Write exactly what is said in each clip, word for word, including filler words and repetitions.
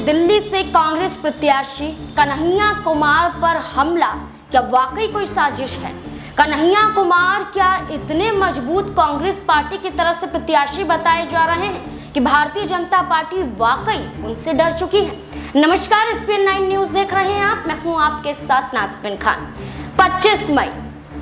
दिल्ली से कांग्रेस प्रत्याशी कन्हैया कुमार पर हमला क्या वाकई कोई साजिश है? कन्हैया कुमार क्या इतने मजबूत कांग्रेस पार्टी की तरफ से प्रत्याशी बताए जा रहे हैं कि भारतीय जनता पार्टी वाकई उनसे डर चुकी है? नमस्कार, एसपीएन नाइन न्यूज देख रहे हैं आप। मैं हूं आपके साथ नाज़बिन खान। पच्चीस मई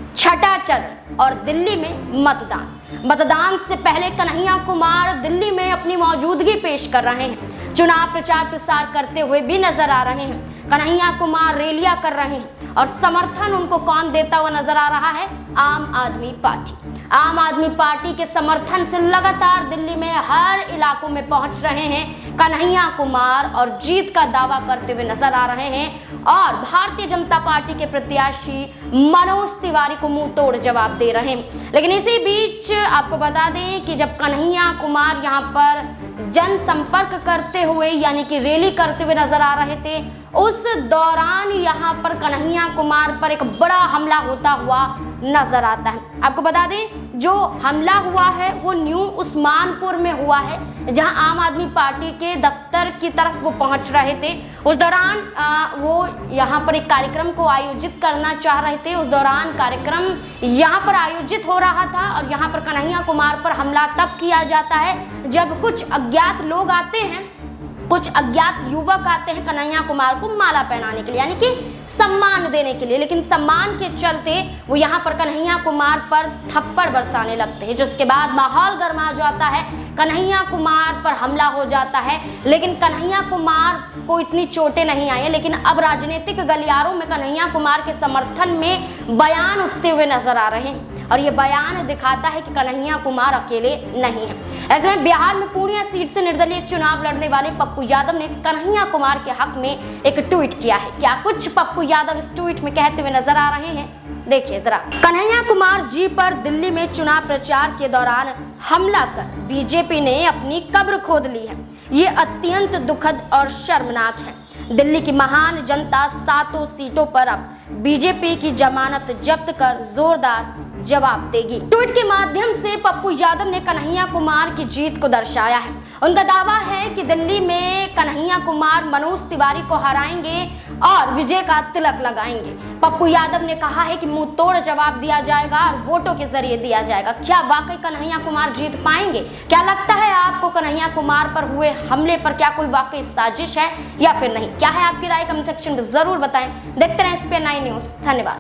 छठा चरण और दिल्ली में मतदान। मतदान से पहले कन्हैया कुमार दिल्ली में अपनी मौजूदगी पेश कर रहे हैं। चुनाव प्रचार प्रसार करते हुए भी नजर आ रहे हैं। कन्हैया कुमार रैलियां कर रहे हैं और समर्थन उनको कौन देता हुआ नजर आ रहा है? आम आदमी पार्टी। आम आदमी पार्टी के समर्थन से लगातार दिल्ली में हर इलाकों में पहुंच रहे हैं कन्हैया कुमार और जीत का दावा करते हुए नजर आ रहे हैं और भारतीय जनता पार्टी के प्रत्याशी मनोज तिवारी को मुंह तोड़ जवाब दे रहे हैं। लेकिन इसी बीच आपको बता दें कि जब कन्हैया कुमार यहां पर जनसंपर्क करते हुए यानी कि रैली करते हुए नजर आ रहे थे, उस दौरान यहां पर कन्हैया कुमार पर एक बड़ा हमला होता हुआ नजर आता है। आपको बता दें जो हमला हुआ है वो न्यू उस्मानपुर में हुआ है, जहां आम आदमी पार्टी के दफ्तर की तरफ वो पहुंच रहे थे। उस दौरान आ, वो यहां पर एक कार्यक्रम को आयोजित करना चाह रहे थे। उस दौरान कार्यक्रम यहां पर आयोजित हो रहा था और यहां पर कन्हैया कुमार पर हमला तब किया जाता है जब कुछ अज्ञात लोग आते हैं, कुछ अज्ञात युवक आते हैं कन्हैया कुमार को माला पहनाने के लिए, यानी कि सम्मान देने के लिए। लेकिन सम्मान के चलते वो यहाँ पर कन्हैया कुमार पर थप्पड़ बरसाने लगते हैं, जिसके बाद माहौल गर्मा जाता है, कन्हैया कुमार पर हमला हो जाता है। लेकिन कन्हैया कुमार को इतनी चोटें नहीं आई, लेकिन अब राजनीतिक गलियारों में कन्हैया कुमार के समर्थन में बयान उठते हुए नजर आ रहे हैं और ये बयान दिखाता है कि कन्हैया कुमार अकेले नहीं है। ऐसे में बिहार में पूर्णिया सीट से निर्दलीय चुनाव लड़ने वाले पप्पू यादव ने कन्हैया कुमार के हक में एक ट्वीट किया है। क्या कुछ पप्पू यादव इस ट्वीट में कहते हुए नजर आ रहे हैं, देखिए जरा। कन्हैया कुमार जी पर दिल्ली में चुनाव प्रचार के दौरान हमला कर बीजेपी ने अपनी कब्र खोद ली है। ये अत्यंत दुखद और शर्मनाक है। दिल्ली की महान जनता सातों सीटों पर अब बीजेपी की जमानत जब्त कर जोरदार जवाब देगी। ट्वीट के माध्यम से पप्पू यादव ने कन्हैया कुमार की जीत को दर्शाया है। उनका दावा है कि दिल्ली में कन्हैया कुमार मनोज तिवारी को हराएंगे और विजय का तिलक लगाएंगे। पप्पू यादव ने कहा है कि मुंह तोड़ जवाब दिया जाएगा और वोटों के जरिए दिया जाएगा। क्या वाकई कन्हैया कुमार जीत पाएंगे? क्या लगता है आपको कन्हैया कुमार पर हुए हमले पर क्या कोई वाकई साजिश है या फिर नहीं? क्या है आपकी राय? कमेंट सेक्शन में जरूर बताएं। देखते रहें एसपीएन नाइन न्यूज। धन्यवाद।